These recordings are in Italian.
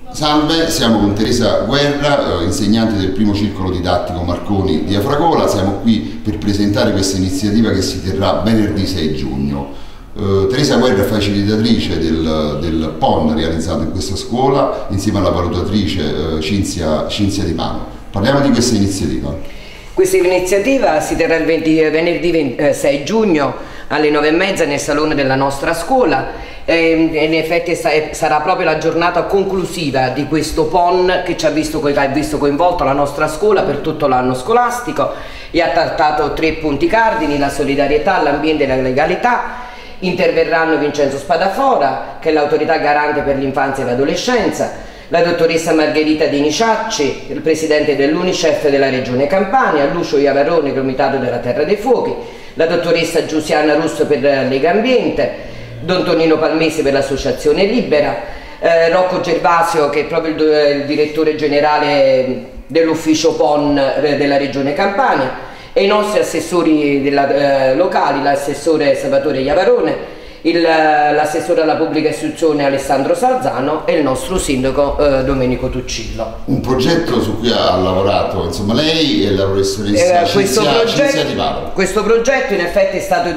Salve, siamo con Teresa Guerra, insegnante del primo circolo didattico Marconi di Afragola. Siamo qui per presentare questa iniziativa che si terrà venerdì 6 giugno. Teresa Guerra è facilitatrice del PON realizzato in questa scuola insieme alla valutatrice Cinzia Di Pano. Parliamo di questa iniziativa. Questa iniziativa si terrà il venerdì 6 giugno alle 9:30 nel salone della nostra scuola. In effetti sarà proprio la giornata conclusiva di questo PON che ha visto coinvolto la nostra scuola per tutto l'anno scolastico e ha trattato 3 punti cardini: la solidarietà, l'ambiente e la legalità. Interverranno Vincenzo Spadafora, che è l'autorità garante per l'infanzia e l'adolescenza, la dottoressa Margherita Dini Ciacci, il presidente dell'Unicef della Regione Campania, Lucio Iavarone, Comitato della Terra dei Fuochi, la dottoressa Giusiana Russo per Lega Ambiente, Don Tonino Palmesi per l'Associazione Libera, Rocco Gervasio, che è proprio il direttore generale dell'ufficio PON della Regione Campania, e i nostri assessori locali, l'assessore Salvatore Iavarone, l'assessore alla pubblica istruzione Alessandro Salzano e il nostro sindaco Domenico Tuccillo. Un progetto su cui ha lavorato insomma lei e la professoressa Cinzia Di Pano. Questo progetto in effetti è stato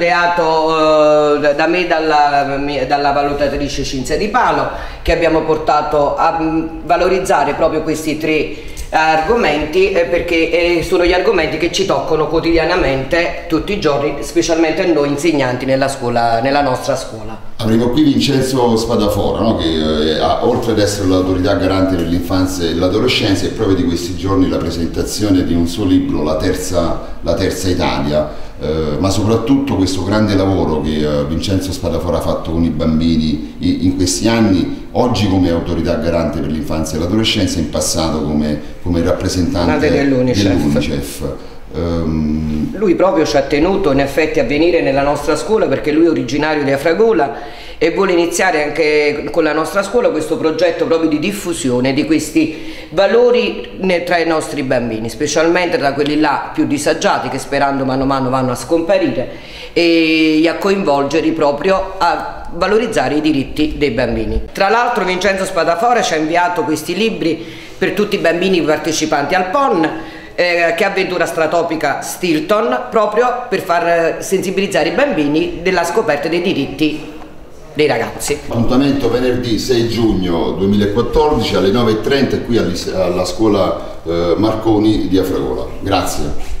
ideato da me e dalla valutatrice Cinzia Di Pano, che abbiamo portato a valorizzare proprio questi 3 argomenti perché sono gli argomenti che ci toccano quotidianamente tutti i giorni, specialmente noi insegnanti nella nostra scuola. Avremo qui Vincenzo Spadafora, no? Che oltre ad essere l'autorità garante per l'infanzia e l'adolescenza è proprio di questi giorni la presentazione di un suo libro, La terza Italia, ma soprattutto questo grande lavoro che Vincenzo Spadafora ha fatto con i bambini in questi anni, oggi come autorità garante per l'infanzia e l'adolescenza, in passato come rappresentante dell'Unicef. Lui proprio ci ha tenuto in effetti a venire nella nostra scuola perché lui è originario di Afragola e vuole iniziare anche con la nostra scuola questo progetto proprio di diffusione di questi valori tra i nostri bambini, specialmente tra quelli là più disagiati che sperando mano a mano vanno a scomparire, e a coinvolgerli proprio a valorizzare i diritti dei bambini. Tra l'altro Vincenzo Spadafora ci ha inviato questi libri per tutti i bambini partecipanti al PON, che Avventura Stratopica Stilton, proprio per far sensibilizzare i bambini della scoperta dei diritti dei ragazzi. Appuntamento venerdì 6 giugno 2014 alle 9:30 qui alla scuola Marconi di Afragola. Grazie.